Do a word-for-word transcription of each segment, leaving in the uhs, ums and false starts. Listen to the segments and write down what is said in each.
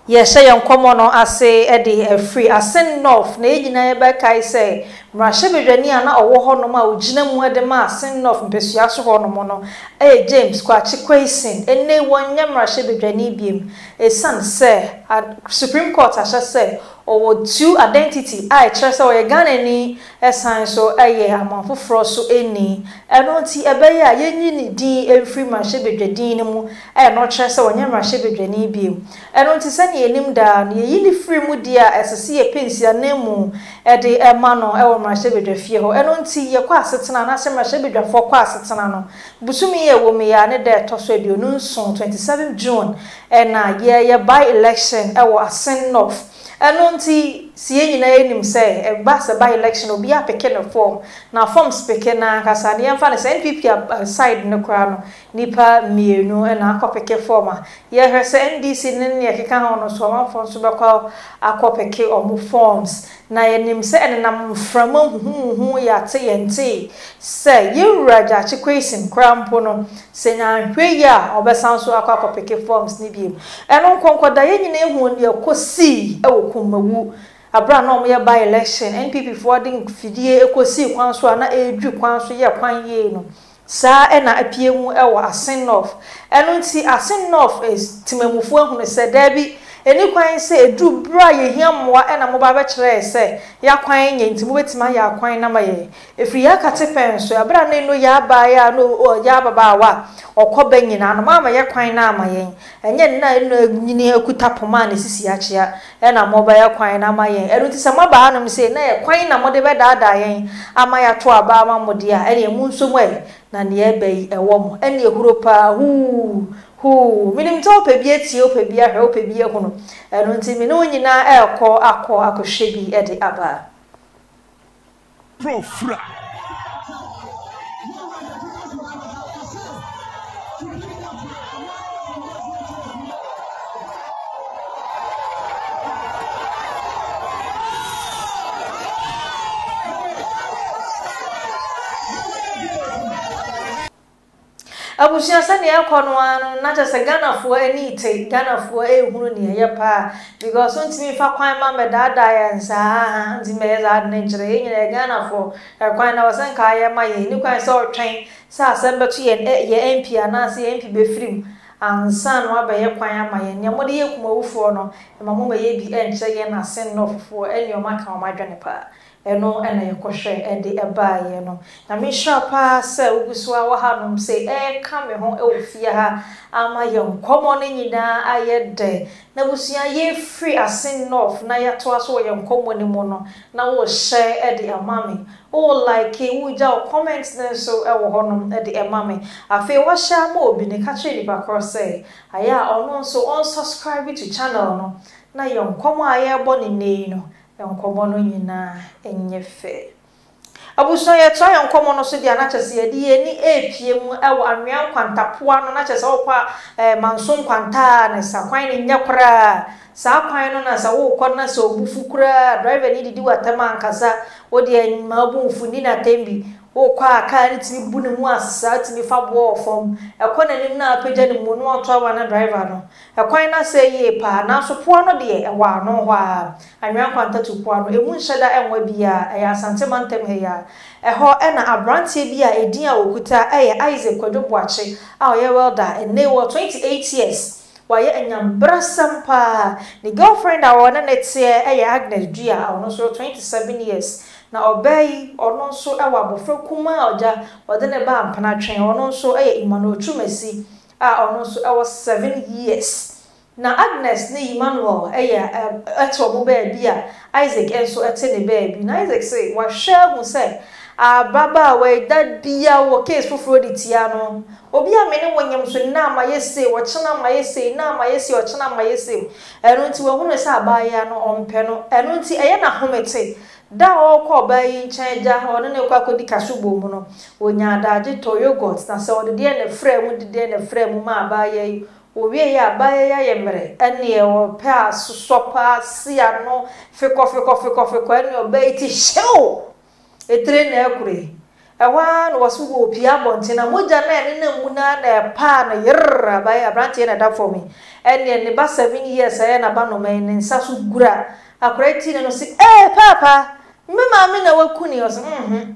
Yes, I am common or I say Eddie a free I send off na ejina ebe kai say mrashebedwani ana owo ho no ma ogina mu ade ma send off mpesua so ho no mo no eh James kwachi question enne wonya mrashebedwani biem e san say Supreme Court asha say or two identity I trust or Ghanani esan so eye amanfoforo so eni eno nti ebe ya yenyi ni din emfiri mrashebedwani ni mu e no trust wonya mrashebedwani biem eno nti se ne enim da ne yini free mu dia esese ye pensia nemu e de ema no e wo mrashebedwa fie ho eno nti ye kwa asetena na se mrashebedwa fo kwa asetena no busumi ye wo me ya ne da toso aduonu nson twenty-seven June e na ye ye by election e wo asen off eno nti sie nyina enim say e ba se by election obi apeke no form na forms peke na kasa ne yemfa ne N P P side ne kra no nipa mienu e na akopeke form a ye hwese N D C ne ne keka ho no so ma form so be kwa akopeke omo forms na yenim se enenam frama hu hu ya te yente se yewuraja chikwesin krampo no se nya hwe ya obesan so akopeke forms ni biem eno konkoda ye nyina ehu ne ekosi e wokumawu abra no mo by election N P P forwarding fidie ekosi kwan so na edwu kwan so ye kwan ye no sa e na apiemu e wo asen off eno nti asen off is timamufu ehunu se dabi eni kwan se edu bra ye hiamoa e na mo ba be kire se ya kwan nye nti mo betima ya kwan na maye efri ya katepen so abra na eno ya ba ya no ya baba wa okoba nyina no mama ya kwan na amaye enye na eno nyini akuta poma na sisi ya chia e na mo ba ya kwan na amaye eno nti se mo ba anum se na ya kwan na mo de be daada yen amaya to aba ama mo de a ene mu nso mo na ne ebe ewo mo ene ehuro pa hu hu minim to pe bia tie ope bia hwe ope bia hu no eno nti me no nyina ekọ akọ akohwe bi e de aba profra abusia sane ekono anu na chese Ghana fo ani te Ghana fo ehunu ne ye pa because ontimi fa kwan ma me dada ya nsa nti me za ne jire nyine Ghana fo kwan na wasan ka ya ma ye ni kwan so twen sa asembe to ye ye M P ana se M P be frim ansa no aba ye kwan ama ye ne mo de ye kuma wufo no ma mo ye bi enche ye na sen no fo eni o maka o madwane pa eno ena ye kohwe e de eba ye no na me sha pa se uguso a wa hanom se e ka me ho e ofie ha ama ye nkomo ne nyina aye de na busua ye free asen north na ye to aso ye nkomo ne mo no na wo share e de amame o like e wo ja comments na so e wo honom e de amame afi wo share mo obi ne ka che ni ba cross say aya ono so on subscribe to channel no na ye nkomo aye bo ne nei no nkomo no nyina enyefe abuso ye try nkomo no so dia na chese ye di eni epie mu ewo anwea kwantapoa no na chese wo kwa manso kwanta na sa kwan ni nyakra sa kwan no na sa wo kɔ na sa obufu kura driver ni didi watama ankasa wo de mabu mfuni na tembi wo kwa aka ni timi bu ne mu asasa timi fa bo fom ekɔ na nim na apagya ne mu no ɔtɔ wa na driver no ekwan na sɛ ye pa na so Poano de ɛwa no hɔ a anwea kwanta to Poano emu nhyɛda enwa bia ɛyɛ Asante mantem he ya ɛhɔ ɛna abrantie bia edin a okuta ɛyɛ Isaac Kwadwoboakye a ɔyɛ welder ene wɔ twenty-eight years waye enyambra sampa ni girlfriend a wona netie eye Agnes Dua a ono so twenty-seven years na obey ono so ewa bofra kuma oja ode ne ba ampana twen ono so eye Emmanuel Tumasi a ono so ewa seven years na Agnes ne Emmanuel eye eto mo ba bia Isaac enso ete ne ba bi na Isaac say wa hwe hu say ababa we that bia wo case foforo di tia no obi a me ne wonyam so na ma yese wo chena ma yese na ma yese wo chena ma yese eno nti wo hunu sa abaya no ompe no eno nti eye na homete da o ko bayi nchen ja ho ne kwa kodi kasubo mu no onya adaje to yogurt na se ode de ne frɛ mu de de ne frɛ mu ma abaya yi owie ya abaya ya yemre ene e wo pa sosopa sia no feko feko feko feko ene obayi ti show etre na ekure ewa no waso go pia bonte na moja na ene na mu na na pa na yerra bai abrante na da for me ene ne ba seven years aye na ba no man ne nsa so gura akorati ne no si eh papa me ma me na wakuni o so mhm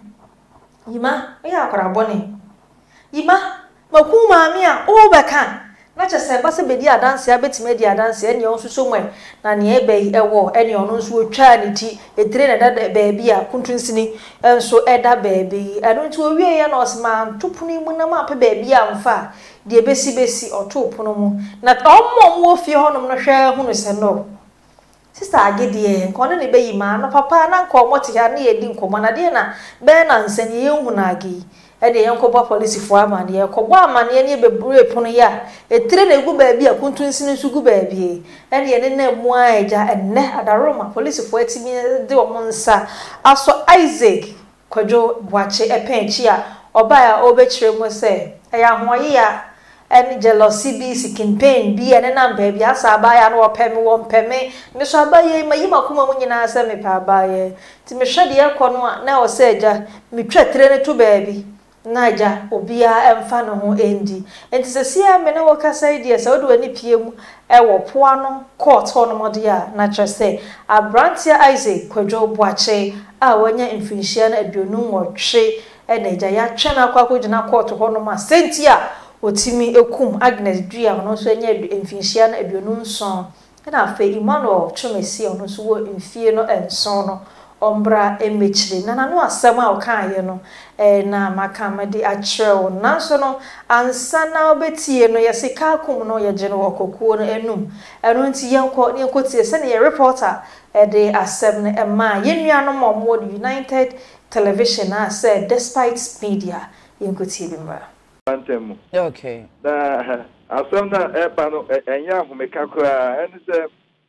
yima ya akora boni yima maku ma me a o beka na chese ba se bedi adanse abetime di adanse ene on suso mwe na ne ebe ewo ene ono nso otwa ne ti etire na da baabi a kuntunsini enso eda baabi eno nti owie ye na osma topuni mu na ma pe baabi a mfa de besi besi otopono mu na ommo mo ofie honom no hwe hunu se no sister agedie nko ne be yima no papa na nko mo te ya na yedi nkomo na de na be na nsanye ye hu na agi ede yenkobo police fo amane ye kobo amane ne bebru epono ya etire na egu baabi a kuntunsin nsu gu baabi ede ye ne na mu aja enne adaroma police fo atimi de omonsa aso Isaac Kwadwo Boache epenchi a oba ya obekire mo se eya hoye ya ene jealousy bi si campaign bi ene na baabi asa abaya na opeme wo mpeme me so abaye mayima kuma munyina asa me pa abaye ti me hwede ye kono a na o se eja me twatire ne to baabi naja obia emfa no ho endi enti sesia me na wokasa idea se odo ani piemu e wo Poano court ho no mode a na kyerese Abrantia Isaac Kwadwo Boache a wanya mfinhia na aduonu wotwe e na eja ya twa na akwakodina court ho no ma senti a otimi ekum Agnes Dua no so anya mfinhia na aduonu nson na afa Emmanuel Chumesi ono so wo mfie no enson no ombra emechire na na no asem a okan ye no eh na makamade achrew na so no ansa na obetie no yesika akum no ye gene wokokuo no enum eno nti yenko ne enkotie se ne reporter eh de asem ne ema yenua no momwo the United Television na said despite media yenkotie bi mra antemu okay da asem na eba no enya ahomeka kra eni se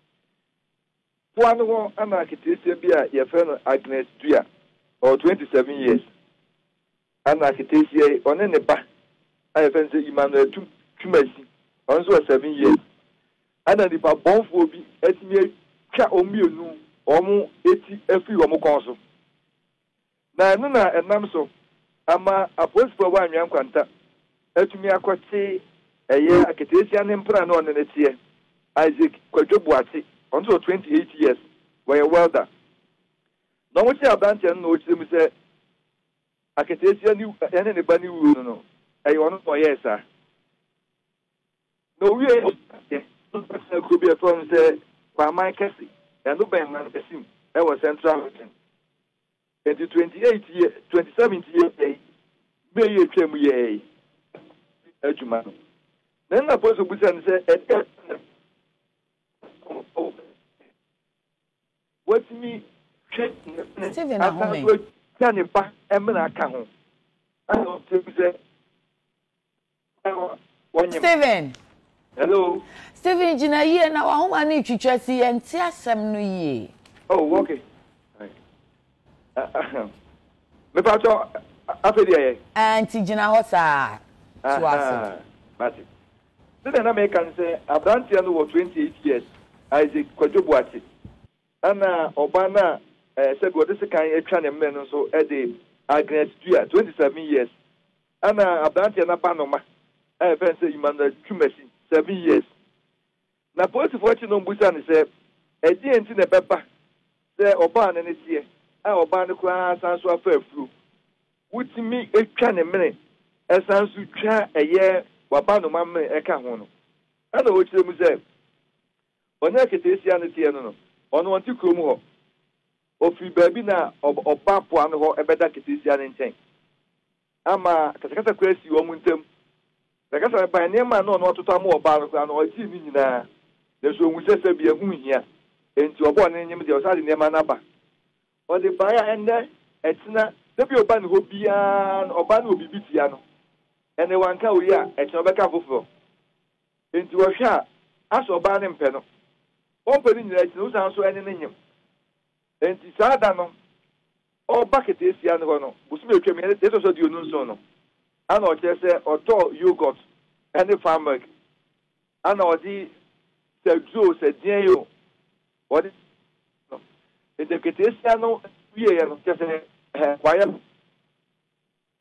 Poano won ana kitese bia ye fe no Agnes Dua or twenty-seven years ana kitese one ne ba aye fe nse Emmanuel Tumasi on so seven years ana di ba bonfo bi etimi twa omienu omo eti afi omo konso na no na enam so ama apostle wa anwan kwanta etumi akote eye akitese ane mpra na one ne tie Isaac Kwadwo Boache until twenty-eight years, were a welder. No much about ten no them say I can tell you anybody who know. I want to yes, sir. No, we could be a problem say by my Cassie and no bang man Cassim. I was central and the twenty-eight year twenty-seven year day may you came ye Edgeman. Then I suppose we can say what me Steven na home can ba emna ka ho ano te say Steven hello Steven jina ye na wa homa na twitwa si enti asem no ye oh okay me pa to afedi ye anti jina ho sa to aso but then na me kan say Abrantia no twenty-eight years Isaac Kwadwo Boache ana obana eh se go this kan etwa ne men so e de Agnes Dua twenty-seven years ana Abrantia na banoma eh fe se Emmanuel Tumasi seven years na police for chi no mbusa ne se e di enti ne beba se oba na ne tie a oba ne kwa sanso afa afuru wutimi etwa ne men e sanso twa eye wabanoma men e ka ho no ana wo chire mu se onya ketesi ane tie no no ono wanti krom ho ofi baabi na oba Poano ho ebeda ketesi ane nchen ama katakata kwesi wo muntem kakasa ba ne ma no no toto am oba no no oti ni nyina de so nwusese bia hu hia enti obo ne nyim de o sade ne ma na ba o de ba ya ende etina de bi oba ne ho bia oba na obibi tia no ene wanka wo ya etina obeka foforo enti wo hwa aso oba ne mpe no ompeni nyina etina wo san so ene ne nyim enti sada no oba ketesi ane ho no busumi etwem ene de so de onu nso no ana o chese oto yogurt ene farmer ana o di se jo se dien yo o di no e de ketesi ane wie ya no chese eh kwaya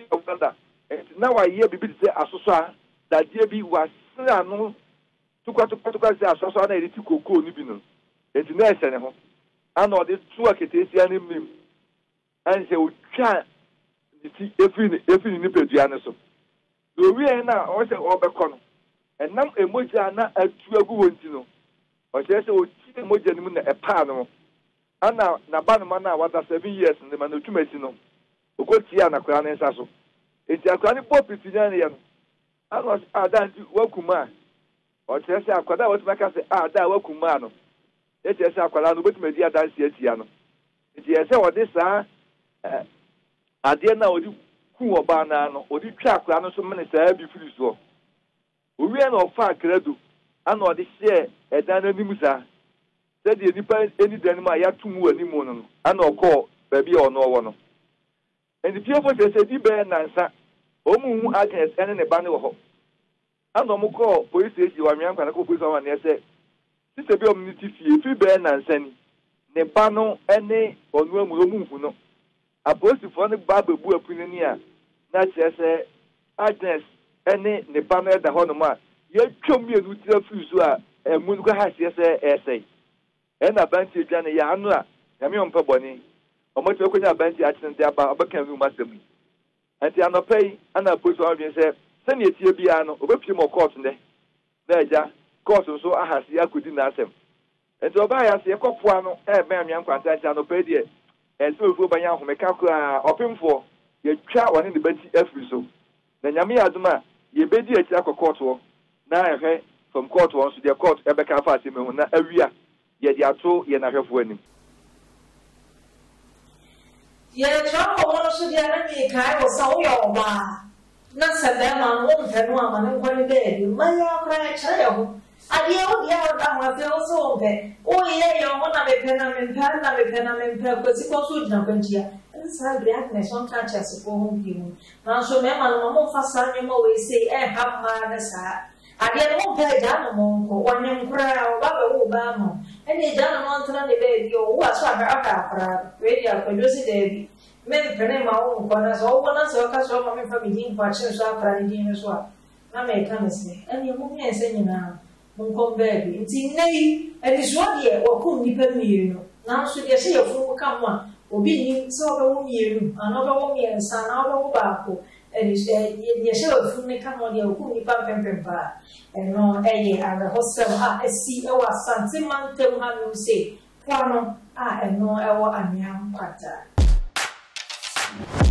of Uganda. And now I hear people say Asosa that there be was no to go to Portugal say Asosa and it to go Nibino. It's nice and home. I know this two Akitasian him and they would try every every nipple Gianaso. The we are now also overcome. And now emoji a two good to or just a emoji a panel. And now Nabanamana was seven years in the Manutumesino. Ukotiana Crown and Sasso. It's a chronic pop Italian. I was Adan Wakuma. Or just a Quada was Macas Ada Wakumano. It is a Qualano with Media Danciano. It is a what this are. I dare now do Kuo Banano or the track run so many savvy so. We are no far credo. I know this year a Dananimusa. Said the independent any Denmark ya two more any mono. I know call baby or no one. And the people said, "Di bear nansa, omu against any banner." And no more call police station. You are young and I go put someone there. Say, "Sister, be omnity fee. If you bear nansa, ne bano any or no move no." A post for the Bible book opinion. Not just say, "Agnes any ne banner the honor." You show me a good fusua and Munga has yes essay. And a bunch of Johnny Yanua, Yamion Paboni. Or much of a bunch of accident about a can do master me. And the other pay, and I put on and said, "Send it to your piano, or whip you more court today." There, ja, course so I have the Akudin ask him. And so by us, a Poano, a man young contact and obey it. And so for by young who make up open for your child one in the bench every so. Then Yami Aduma, ye bed a jack of court war. Now I heard from court wants to their court, Ebeka Fatima, every year. Yet you are true, you are not have winning. Yeah, trouble wants to the enemy kind of so your bar. Not said them on one and one and one day. My young child. I dear, yeah, I feel so bad. Oh, yeah, you want to be pen and pen and be pen and pen because it goes with nothing here. And it's hard reactness one catch us for home people. Now, so, Mamma, no for some always say, eh, have my side. I didn't want to die no more, one young crowd, Obama. And they done on to the baby, or what's what her radio producing baby. Men penny my own corners, all one answer, because all my family in questions are crying as well. I may come and say, and you won't say now, won't come baby. It's in nay, and it's one year or couldn't depend me, you know. Now, should you say a fool come one, or be so one year, another one year, and son, another back. And you said, "Yes, you may come on your good pump and pamper." And no, eh, and the hostel, ah, a sea, our son, Simon, tell how you say, Poano, ah, and no, our young quarter.